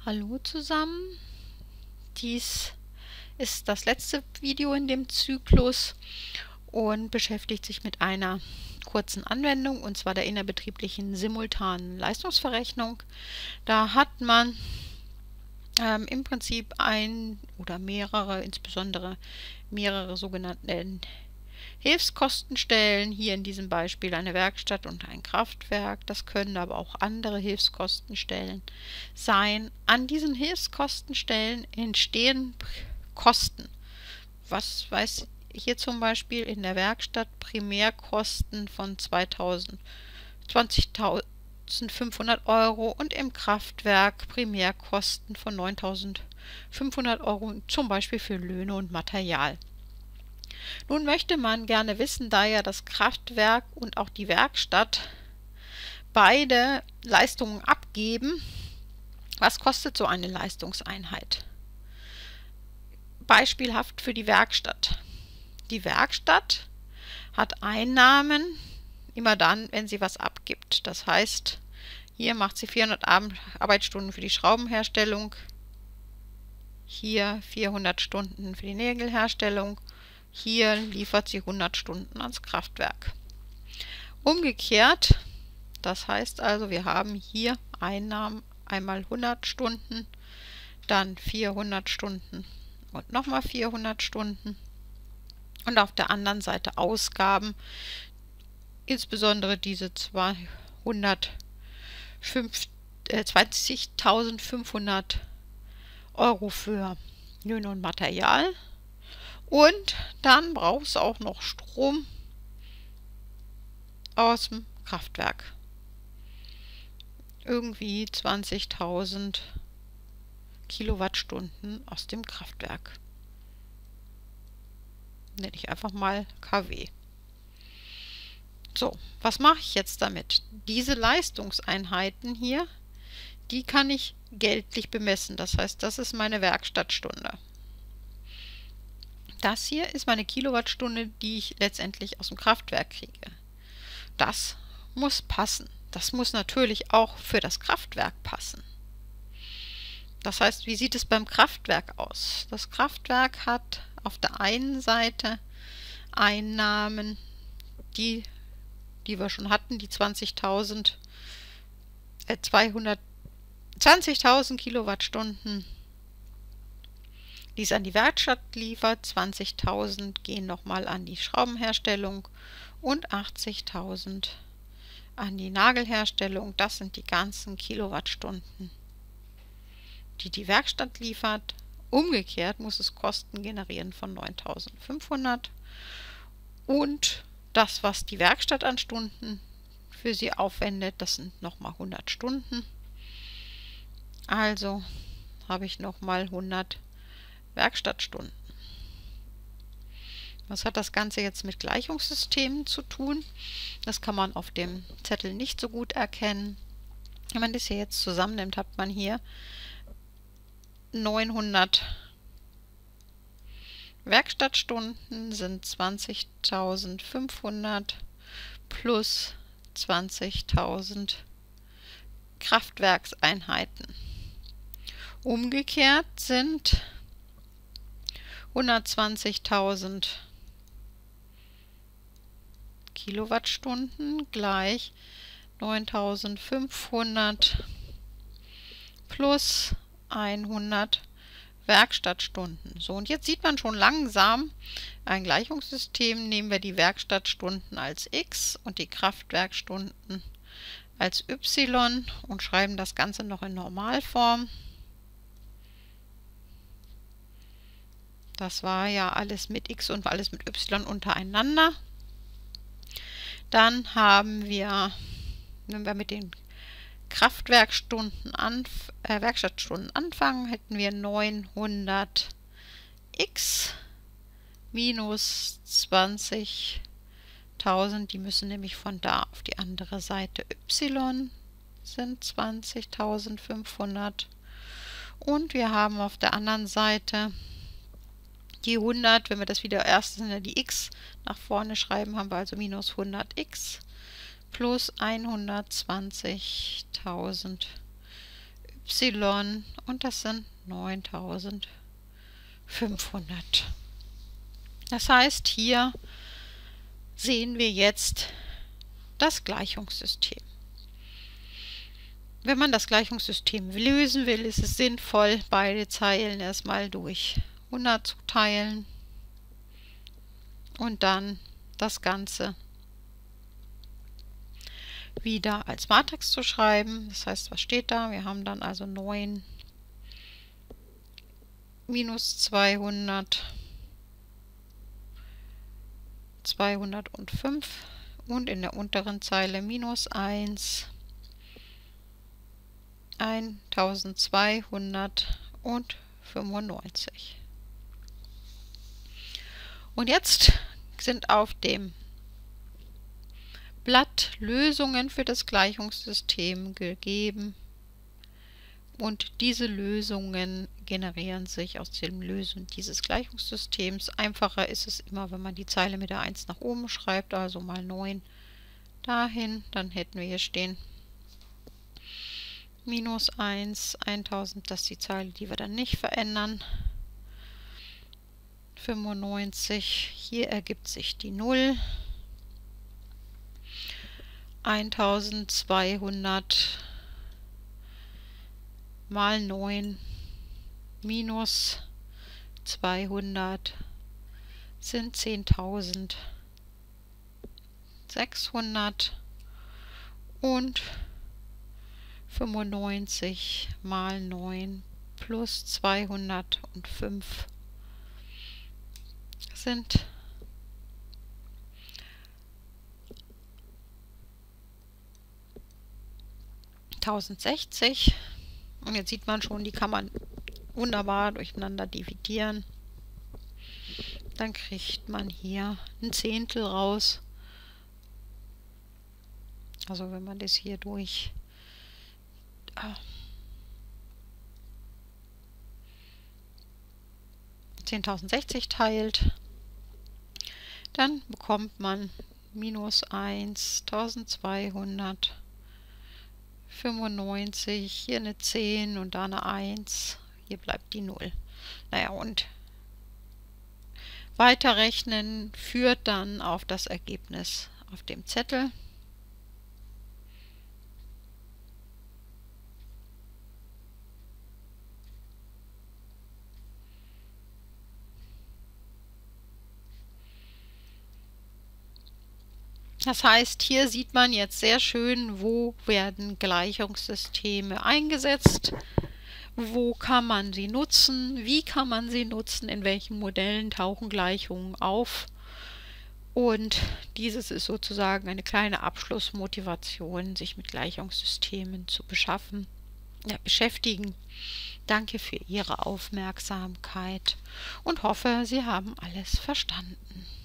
Hallo zusammen, dies ist das letzte Video in dem Zyklus und beschäftigt sich mit einer kurzen Anwendung, und zwar der innerbetrieblichen simultanen Leistungsverrechnung. Da hat man im Prinzip ein oder mehrere, insbesondere mehrere sogenannte Hilfskostenstellen, hier in diesem Beispiel eine Werkstatt und ein Kraftwerk. Das können aber auch andere Hilfskostenstellen sein. An diesen Hilfskostenstellen entstehen Kosten. Was weiß hier zum Beispiel in der Werkstatt Primärkosten von 20.500 Euro und im Kraftwerk Primärkosten von 9.500 Euro, zum Beispiel für Löhne und Material. Nun möchte man gerne wissen, da ja das Kraftwerk und auch die Werkstatt beide Leistungen abgeben, was kostet so eine Leistungseinheit? Beispielhaft für die Werkstatt. Die Werkstatt hat Einnahmen immer dann, wenn sie was abgibt. Das heißt, hier macht sie 400 Arbeitsstunden für die Schraubenherstellung, hier 400 Stunden für die Nägelherstellung, hier liefert sie 100 Stunden ans Kraftwerk. Umgekehrt, das heißt also, wir haben hier Einnahmen einmal 100 Stunden, dann 400 Stunden und nochmal 400 Stunden. Und auf der anderen Seite Ausgaben, insbesondere diese 20.500 Euro für Löhne und Material. Und dann braucht es auch noch Strom aus dem Kraftwerk. Irgendwie 20.000 Kilowattstunden aus dem Kraftwerk. Nenne ich einfach mal kW. So, was mache ich jetzt damit? Diese Leistungseinheiten hier, die kann ich geltlich bemessen. Das heißt, das ist meine Werkstattstunde. Das hier ist meine Kilowattstunde, die ich letztendlich aus dem Kraftwerk kriege. Das muss passen. Das muss natürlich auch für das Kraftwerk passen. Das heißt, wie sieht es beim Kraftwerk aus? Das Kraftwerk hat auf der einen Seite Einnahmen, die wir schon hatten, die 20.000 Kilowattstunden, die es an die Werkstatt liefert, 20.000 gehen nochmal an die Schraubenherstellung und 80.000 an die Nagelherstellung. Das sind die ganzen Kilowattstunden, die die Werkstatt liefert. Umgekehrt muss es Kosten generieren von 9.500 und das, was die Werkstatt an Stunden für sie aufwendet, das sind nochmal 100 Stunden. Also habe ich nochmal 100 Werkstattstunden. Was hat das Ganze jetzt mit Gleichungssystemen zu tun? Das kann man auf dem Zettel nicht so gut erkennen. Wenn man das hier jetzt zusammennimmt, hat man hier 900 Werkstattstunden sind 20.500 plus 20.000 Kraftwerkseinheiten. Umgekehrt sind 120.000 Kilowattstunden gleich 9.500 plus 100 Werkstattstunden. So, und jetzt sieht man schon langsam ein Gleichungssystem. Nehmen wir die Werkstattstunden als x und die Kraftwerkstunden als y und schreiben das Ganze noch in Normalform. Das war ja alles mit x und alles mit y untereinander. Dann haben wir, wenn wir mit den Werkstattstunden anfangen, hätten wir 900 x minus 20.000, die müssen nämlich von da auf die andere Seite y, sind 20.500 und wir haben auf der anderen Seite die 100, wenn wir das wieder erst die x nach vorne schreiben, haben wir also minus 100x plus 120.000 y und das sind 9500. Das heißt, hier sehen wir jetzt das Gleichungssystem. Wenn man das Gleichungssystem lösen will, ist es sinnvoll, beide Zeilen erstmal durch 100 zu teilen und dann das Ganze wieder als Matrix zu schreiben. Das heißt, was steht da? Wir haben dann also 9 minus 200, 205 und in der unteren Zeile minus 1, 1295. Und jetzt sind auf dem Blatt Lösungen für das Gleichungssystem gegeben und diese Lösungen generieren sich aus dem Lösen dieses Gleichungssystems. Einfacher ist es immer, wenn man die Zeile mit der 1 nach oben schreibt, also mal 9 dahin, dann hätten wir hier stehen minus 1, 1000, das ist die Zeile, die wir dann nicht verändern. 95, hier ergibt sich die 0. 1200 mal 9 minus 200 sind 10.600 und 95 mal 9 plus 205 sind 1060. Und jetzt sieht man schon, die kann man wunderbar durcheinander dividieren. Dann kriegt man hier ein Zehntel raus. Also wenn man das hier durch 10.060 teilt, dann bekommt man minus 1, 1295, hier eine 10 und da eine 1, hier bleibt die 0. Naja, und weiterrechnen führt dann auf das Ergebnis auf dem Zettel. Das heißt, hier sieht man jetzt sehr schön, wo werden Gleichungssysteme eingesetzt, wo kann man sie nutzen, wie kann man sie nutzen, in welchen Modellen tauchen Gleichungen auf. Und dieses ist sozusagen eine kleine Abschlussmotivation, sich mit Gleichungssystemen zu beschäftigen. Danke für Ihre Aufmerksamkeit und hoffe, Sie haben alles verstanden.